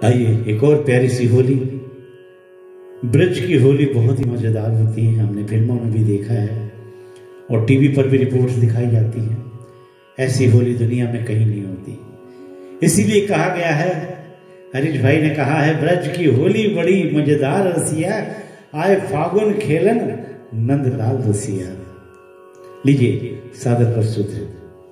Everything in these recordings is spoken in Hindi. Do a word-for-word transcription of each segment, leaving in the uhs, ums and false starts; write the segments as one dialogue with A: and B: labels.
A: आइए, एक और प्यारी सी होली। ब्रज की होली बहुत ही मज़ेदार होती है, हमने फिल्मों में भी देखा है और टीवी पर भी रिपोर्ट्स दिखाई जाती हैं। ऐसी होली दुनिया में कहीं नहीं होती, इसीलिए कहा गया है, हरीश भाई ने कहा है, ब्रज की होली बड़ी मजेदार रसिया, आए फागुन खेलन नंदलाल रसिया। लीजिए, सादर प्रस्तुत है।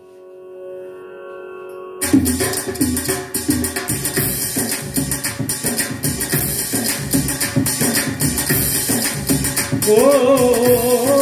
A: ओ, ओ, ओ,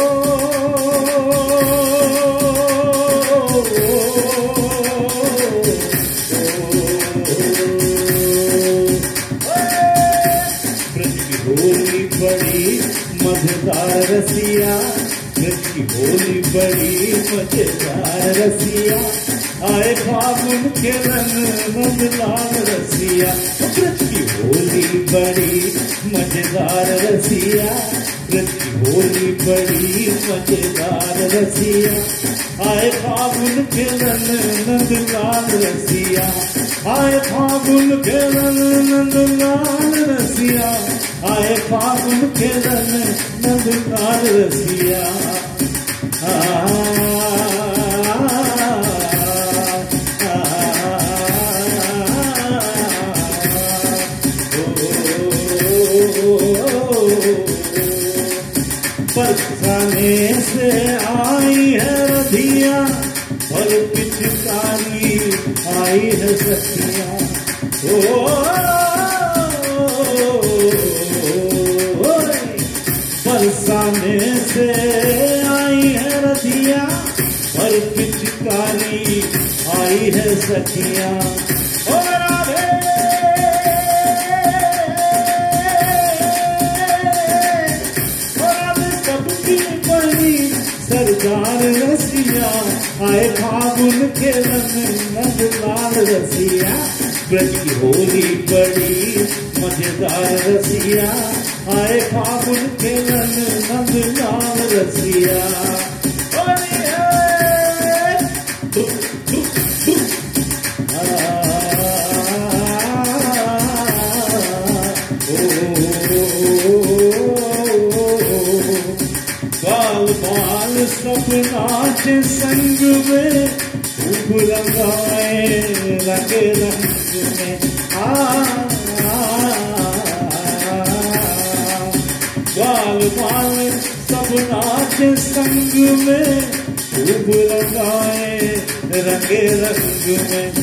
A: होली बड़ी मजेदार रसिया, ब्रज की होली बड़ी मजेदार रसिया, आए फागुन के रंग नंदलाल रसिया। ब्रज की होली बड़ी मजेदार रसिया, ब्रज की होली बड़ी मजेदार रसिया, आए फागुन के रंग नंदलाल रसिया, आए फागुन के रंग नंदलाल रसिया, आए फागुन के रंग नंदलाल रसिया। बरसाने से आई है रधिया और पिचकारी आई है सखिया। ओ बरसाने से आई है रधिया और पिचकारी आई है सखिया। ओ राधे सरदार रसिया, आए फागुन के रंग नंदलाल रसिया। ब्रज की होली बड़ी मजेदार रसिया, आए फागुन के रंग नंदलाल रसिया। बाल बाल सब नाच संग में, खूब लगाए रंग रंग में। आ, आ, बाल बाल सब नाच संग में, खूब लगाए रंग रंग में।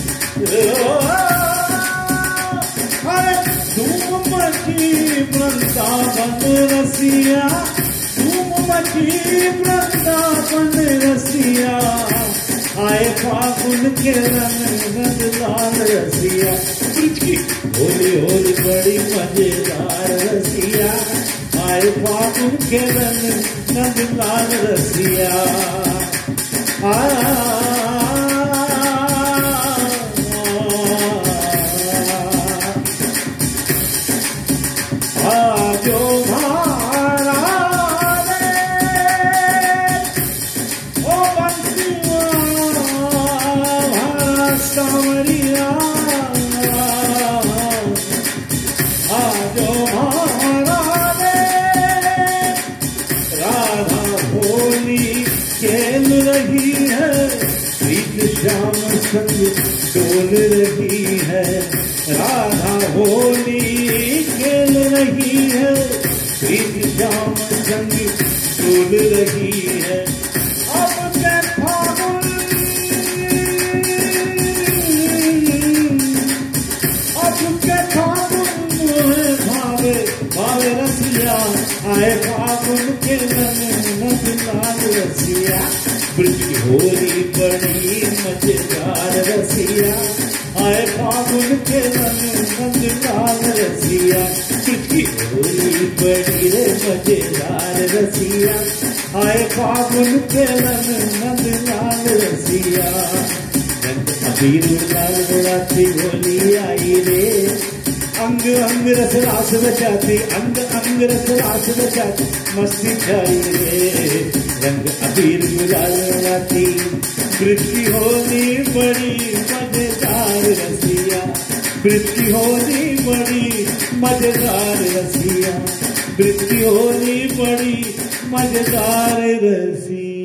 A: धूम मची वृंदावन रसिया, मची वृंदावन रसिया, आए फागुन के रंग नंदलाल रसिया। ब्रज की होली होली बड़ी मजेदार रसिया, आए फागुन के रंग नंदलाल रसिया। आ जो सावरिया आजो महाराधे, राधा होली खेल रही है, प्रीत श्याम संग डोल रही है। राधा होली खेल रही है, प्रीत श्याम संग डोल रही है। अब के फागुन भावे भावे रसिया, आए फागुन के रंग नंदलाल रसिया। ब्रज की होली बड़ी मजेदार रसिया, आए फागुन के रंग नंदलाल रसिया। ब्रज की होली बड़ी रे मजेदार रसिया, आए फागुन के रंग नंदलाल रसिया। रंग अबीर लाल गुलाबी होली आई रे, अंग अंग रस रास बचाती, अंग अंग रस रास बचाती, मस्ती छाई रे। रंग अबीर गुलाल लगाती, ब्रज की होली बड़ी मजेदार रसिया। ब्रिज की होली बड़ी मजेदार रसिया, ब्रिज की होली बड़ी मजेदार रसिया।